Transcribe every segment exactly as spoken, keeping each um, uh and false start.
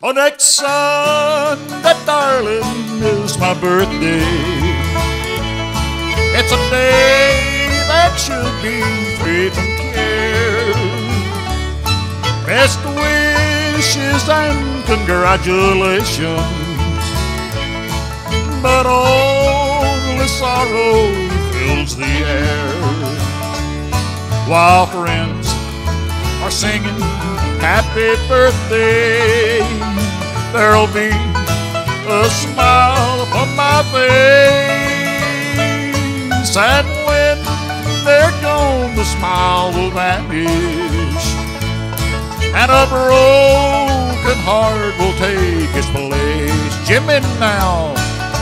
Oh, next Sunday, darling, is my birthday. It's a day that should be free from care. Best wishes and congratulations, but only sorrow fills the air. While friends are singing happy birthday, there'll be a smile upon my face, and when they're gone the smile will vanish, and a broken heart will take its place. Jimmy now.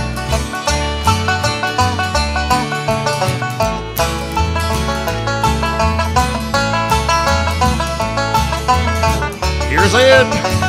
Here's Ed.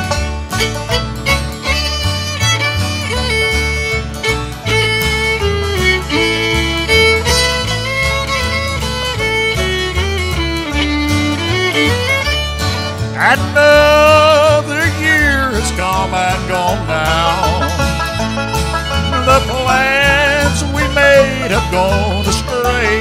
Another year has come and gone now. The plans we made have gone astray.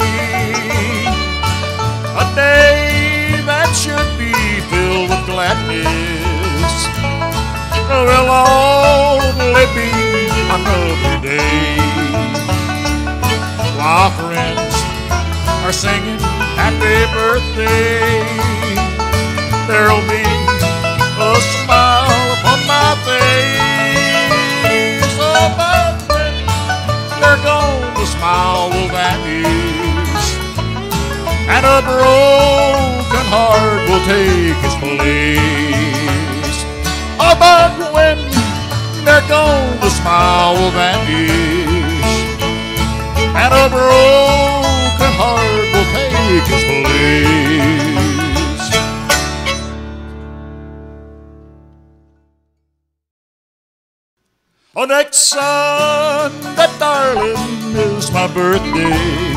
A day that should be filled with gladness will only be another day. While friends are singing happy birthday, there'll be a smile upon my face. Oh, but when they're gone, the smile will vanish, and a broken heart will take its place. Oh, but when they're gone, the smile will vanish, and a broken heart will take its place. Oh, next Sunday, darling, is my birthday.